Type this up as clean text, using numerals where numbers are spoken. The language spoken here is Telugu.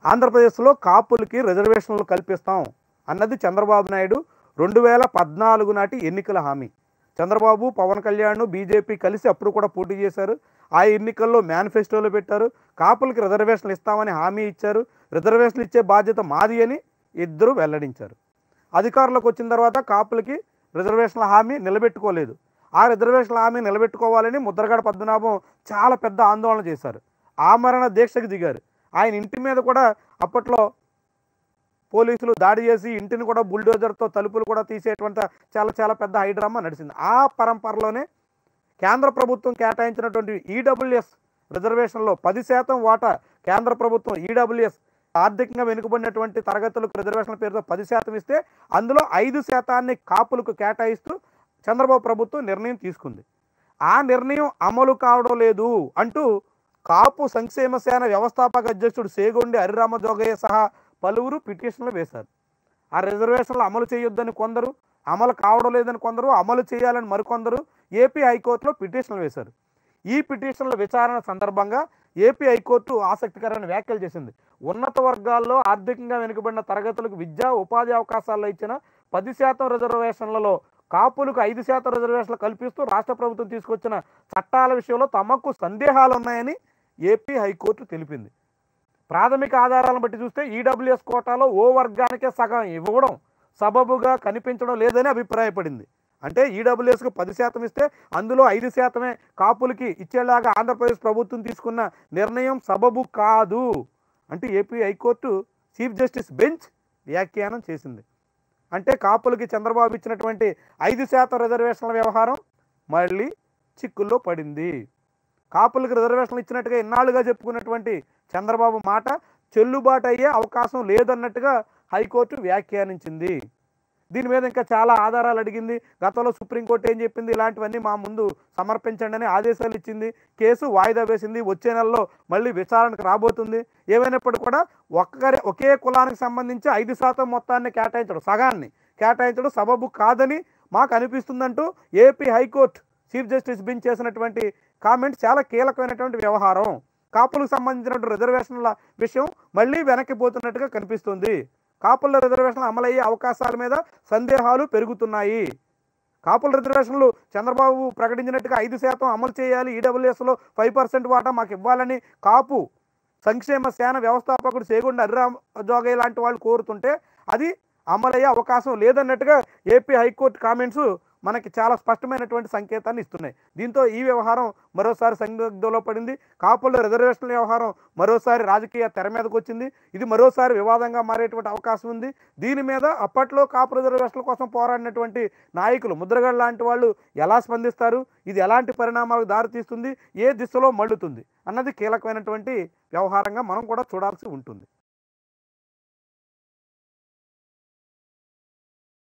ఆంధ్రప్రదేశ్లో కాపులకి రిజర్వేషన్లు కల్పిస్తాం అన్నది చంద్రబాబు నాయుడు 2014 నాటి ఎన్నికల హామీ. చంద్రబాబు, పవన్ కళ్యాణ్, బీజేపీ కలిసి అప్పుడు కూడా పోటీ చేశారు. ఆ ఎన్నికల్లో మేనిఫెస్టోలో పెట్టారు. కాపులకి రిజర్వేషన్లు ఇస్తామని హామీ ఇచ్చారు. రిజర్వేషన్లు ఇచ్చే బాధ్యత మాది అని ఇద్దరు వెల్లడించారు. అధికారంలోకి వచ్చిన తర్వాత కాపులకి రిజర్వేషన్ల హామీ నిలబెట్టుకోలేదు. ఆ రిజర్వేషన్ల హామీ నిలబెట్టుకోవాలని ముద్రగడ పద్మనాభం చాలా పెద్ద ఆందోళన చేశారు. ఆమరణ దీక్షకు దిగారు. ఆయన ఇంటి మీద కూడా అప్పట్లో పోలీసులు దాడి చేసి ఇంటిని కూడా బుల్డోజర్తో తలుపులు కూడా తీసేటువంటి చాలా పెద్ద హైడ్రామా నడిచింది. ఆ పరంపరలోనే కేంద్ర ప్రభుత్వం కేటాయించినటువంటి ఈడబ్ల్యూఎస్ రిజర్వేషన్లో 10% వాటా కేంద్ర ప్రభుత్వం ఈడబ్ల్యూఎస్ ఆర్థికంగా వెనుకబడినటువంటి తరగతులకు రిజర్వేషన్ల పేరుతో 10% ఇస్తే అందులో 5% కాపులకు కేటాయిస్తూ చంద్రబాబు ప్రభుత్వం నిర్ణయం తీసుకుంది. ఆ నిర్ణయం అమలు కావడం లేదు అంటూ కాపు సంక్షేమ సేన వ్యవస్థాపక అధ్యక్షుడు సేగొండి హరిరామజోగయ్య సహా పలువురు పిటిషన్లు వేశారు. ఆ రిజర్వేషన్లు అమలు చేయొద్దని కొందరు, అమలు కావడం లేదని కొందరు, అమలు చేయాలని మరికొందరు ఏపీ హైకోర్టులో పిటిషన్లు వేశారు. ఈ పిటిషన్ల విచారణ సందర్భంగా ఏపీ హైకోర్టు ఆసక్తికరమైన వ్యాఖ్యలు చేసింది. ఉన్నత వర్గాల్లో ఆర్థికంగా వెనుకబడిన తరగతులకు విద్యా ఉపాధి అవకాశాల్లో ఇచ్చిన 10% రిజర్వేషన్లలో కాపులకు 5% రిజర్వేషన్లు కల్పిస్తూ రాష్ట్ర ప్రభుత్వం తీసుకొచ్చిన చట్టాల విషయంలో తమకు సందేహాలు ఉన్నాయని ఏపీ హైకోర్టు తెలిపింది. ప్రాథమిక ఆధారాలను బట్టి చూస్తే ఈడబ్ల్యూఎస్ కోటాలో ఓ వర్గానికే సగం ఇవ్వడం సబబుగా కనిపించడం లేదని అభిప్రాయపడింది. అంటే ఈడబ్ల్యూఎస్కు 10% ఇస్తే అందులో 5% కాపులకి ఇచ్చేలాగా ఆంధ్రప్రదేశ్ ప్రభుత్వం తీసుకున్న నిర్ణయం సబబు కాదు అంటే AP high court chief justice bench వ్యాఖ్యానం చేసింది. అంటే కాపులకి చంద్రబాబు ఇచ్చినటువంటి 5% రిజర్వేషన్ల వ్యవహారం మళ్ళీ చిక్కుల్లో పడింది. కాపులకు రిజర్వేషన్లు ఇచ్చినట్టుగా ఇన్నాళ్ళుగా చెప్పుకున్నటువంటి చంద్రబాబు మాట చెల్లుబాటు అయ్యే అవకాశం లేదన్నట్టుగా హైకోర్టు వ్యాఖ్యానించింది. దీని మీద ఇంకా చాలా ఆధారాలు అడిగింది. గతంలో సుప్రీంకోర్టు ఏం చెప్పింది, ఇలాంటివన్నీ మా ముందు సమర్పించండి అని ఆదేశాలు ఇచ్చింది. కేసు వాయిదా వేసింది. వచ్చే నెలలో మళ్ళీ విచారణకు రాబోతుంది. ఏమైనప్పటికీ కూడా ఒకే కులానికి సంబంధించి 5% మొత్తాన్ని కేటాయించడం, సగాన్ని కేటాయించడం సబబు కాదని మాకు అనిపిస్తుందంటూ AP high court chief justice bench చేసినటువంటి కామెంట్ చాలా కీలకమైనటువంటి వ్యవహారం. కాపులకు సంబంధించినటువంటి రిజర్వేషన్ల విషయం మళ్ళీ వెనక్కిపోతున్నట్టుగా కనిపిస్తుంది. కాపుల రిజర్వేషన్లు అమలయ్యే అవకాశాల మీద సందేహాలు పెరుగుతున్నాయి. కాపుల రిజర్వేషన్లు చంద్రబాబు ప్రకటించినట్టుగా 5% అమలు చేయాలి, ఈడబ్ల్యూఎస్లో 5% వాటా మాకు ఇవ్వాలని కాపు సంక్షేమ సేన వ్యవస్థాపకుడు సేగొండి హరిరామజోగయ్య లాంటి వాళ్ళు కోరుతుంటే అది అమలయ్యే అవకాశం లేదన్నట్టుగా ఏపీ హైకోర్టు కామెంట్స్ మనకి చాలా స్పష్టమైనటువంటి సంకేతాన్ని ఇస్తున్నాయి. దీంతో ఈ వ్యవహారం మరోసారి సందిగ్ధంలో పడింది. కాపుల రిజర్వేషన్ల వ్యవహారం మరోసారి రాజకీయ తెర మీదకి వచ్చింది. ఇది మరోసారి వివాదంగా మారేటువంటి అవకాశం ఉంది. దీని మీద అప్పట్లో కాపు రిజర్వేషన్ల కోసం పోరాడినటువంటి నాయకులు ముద్రగడ లాంటి వాళ్ళు ఎలా స్పందిస్తారు, ఇది ఎలాంటి పరిణామాలకు దారితీస్తుంది, ఏ దిశలో మళ్ళుతుంది అన్నది కీలకమైనటువంటి వ్యవహారంగా మనం కూడా చూడాల్సి ఉంటుంది.